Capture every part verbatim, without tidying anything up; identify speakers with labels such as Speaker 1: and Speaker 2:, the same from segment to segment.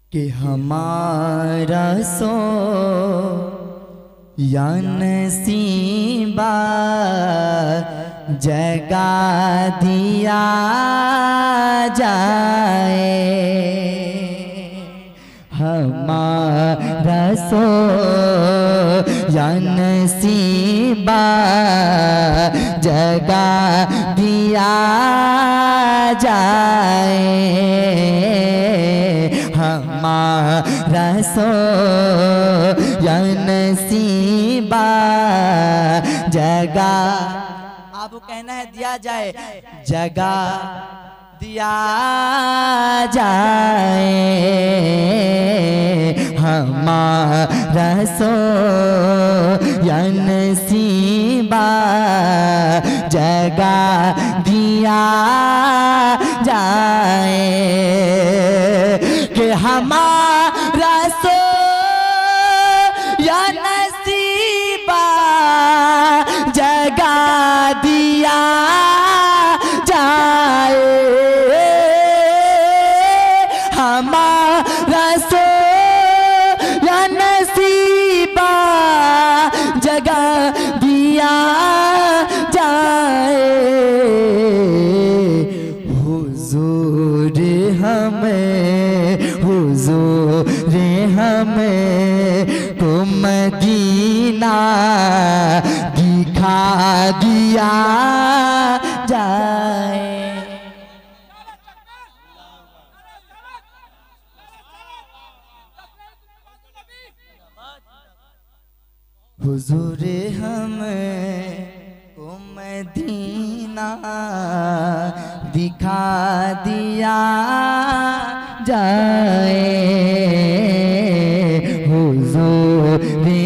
Speaker 1: कि हमारा सो या नसीबा जगा दिया जाए, हमारा सो या नसीबा जगा दिया जाए, हमारा सो या नसीबा जगा, आपको कहना है दिया जाए, जगा दिया जाए, हमारा सो या नसीबा जगा दिया जाए, कि हमारा सो या नसीबा जगा दिया जाए, हमारा सो या नसीबा जगा दिया जाए, हुजूर हमें हुजूर हमें को मदीना दिखा दिया जाए, हुजूर हमें को मदीना दिखा दिया जाए, हुजूर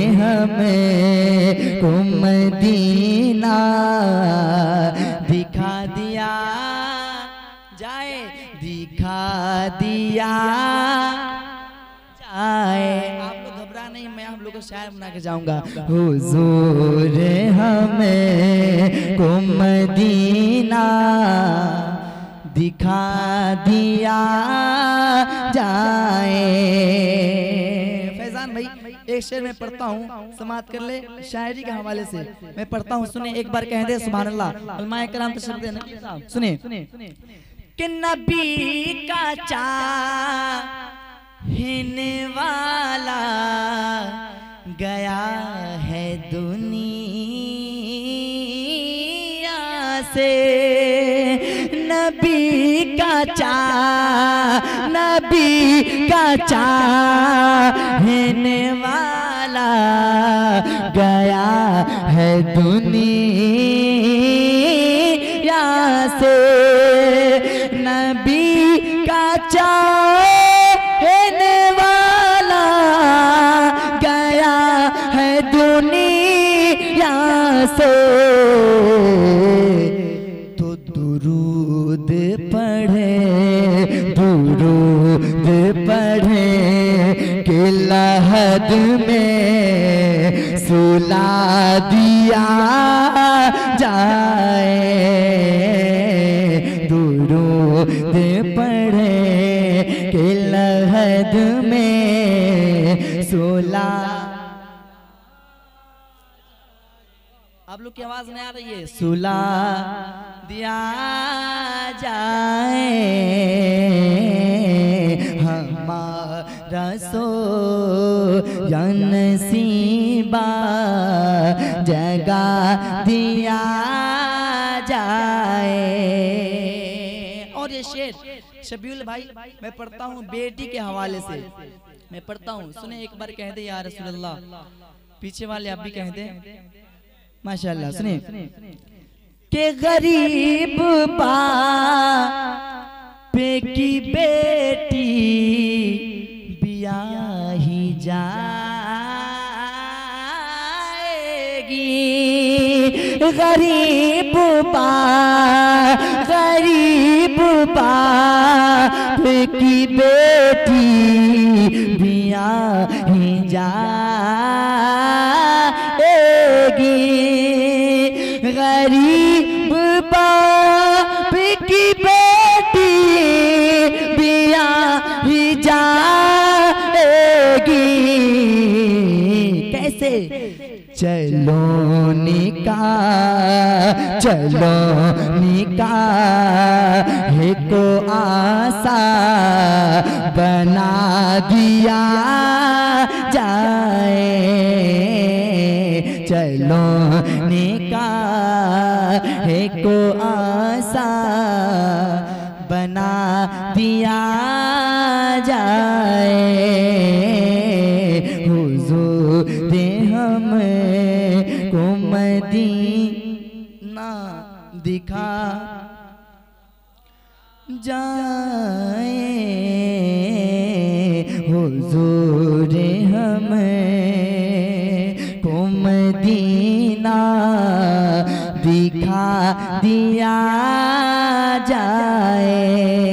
Speaker 1: हमें को मदीना दिखा दिया जाए, दिखा दिया जाए। आप लोग घबरा नहीं, मैं आप लोग को शायर बना के जाऊंगा। हुजूर हमें को मदीना दिखा दिया जाए। फैजान भाई एक शेर में पढ़ता हूँ, समाप्त कर ले शायरी के हवाले से मैं पढ़ता हूँ, सुने एक बार कह दे सुभान अल्लाह। उलमाए कराम तशरीफ दे नबी साहब, सुने कि नबी का चाहने वाला गया है दुनिया से, नबी का चाह नबी का चाहने वाला गया है दुनिया से, नबी का चाहने वाला गया है दुनिया से, तो दुरूद पढ़े दुरूद पढ़े कि लहद में सुला दिया जाए, दुरूद पढ़े कि लहद में सुला। आप लोग की आवाज नहीं आ रही है, सुला दिया जाए, हमारा सो या नसीबा जगा दिया जाए। और ये शेर शबीउल भाई मैं पढ़ता हूँ बेटी के हवाले से, मैं पढ़ता हूँ, सुने एक बार कह दे या रसूल अल्लाह। पीछे वाले आप भी कह दे माशाअल्लाह। सुने के गरीब बाप की बेटी ब्याही जाएगी, गरीब बाप गरीब बाप की बेटी ब्याही जाएगी, गरीब बाप की बेटी ब्याही जाएगी, कैसे? चलो निकाह चलो निकाह को आसा बना दिया जाए, चलो निकाह को आसा बना दिया जाए। हुजूर हम को मदीना दिखा जाए, हुजूर हम को मदीना दिखा दिया जाए।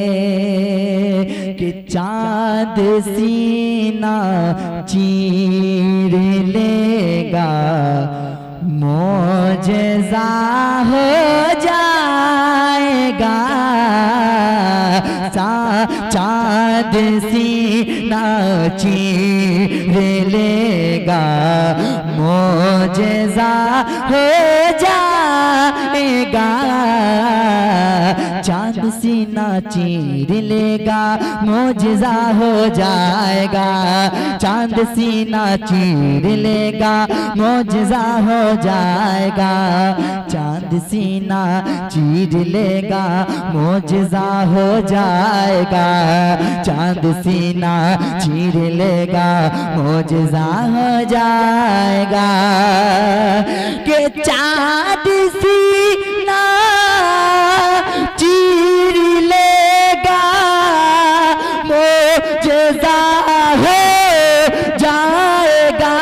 Speaker 1: कि चाँद सीना चीर लेगा मौजज़ा हो जाएगा, चाँद सीना चीर लेगा मौजज़ा हो जाएगा, चाँद सीना चीर लेगा मौजज़ा हो जाएगा, चाँद सीना चीर लेगा मौजज़ा हो जाएगा, चाँद सीना चीर लेगा मौजज़ा हो जाएगा, चाँद सीना चीर लेगा मौजज़ा हो जाएगा। कि चाँद सीना चीर लेगा मौजज़ा हो जाएगा,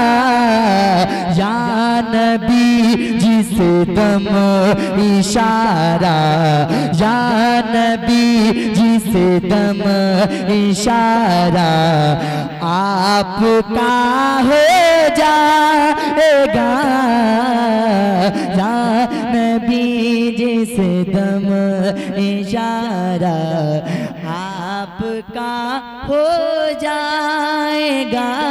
Speaker 1: या नबी जिस दम इशारा, या नबी जिस दम इशारा आपका हो जाएगा, या नबी जिस दम इशारा आपका हो जाएगा।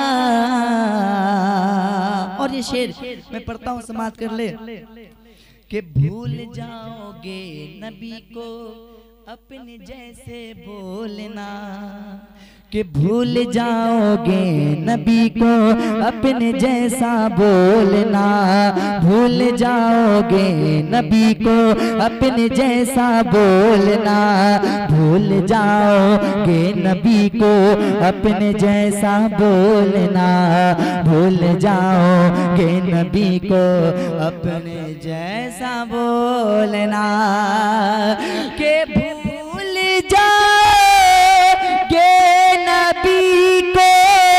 Speaker 1: और ये शेर मैं पढ़ता हूँ, समाप्त कर ले। कि भूल जाओगे नबी को अपने जैसे बोलना, कि भूल जाओगे नबी को अपने जैसा बोलना, भूल जाओगे नबी को अपने जैसा बोलना, भूल जाओगे नबी को अपने जैसा बोलना, भूल जाओगे नबी को अपने जैसा बोलना। के भूल जाओगे नबी को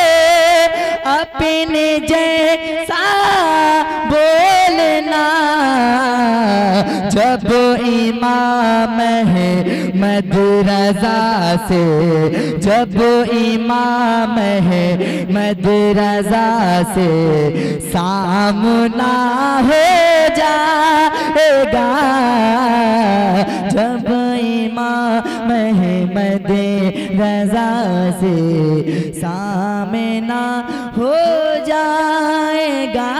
Speaker 1: अपने जैसा बोलना, जब इमाम है मदरजा से, जब इमाम है मदरजा से सामना हो जाएगा, जब इमाम है मदरजा से सामना हो जाएगा,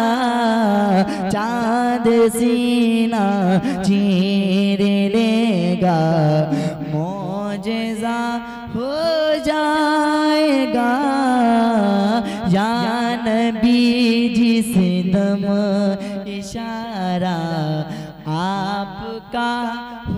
Speaker 1: चाँद सीना चीर लेगा मौजज़ा हो जाएगा, या नबी जिस दम इशारा आपका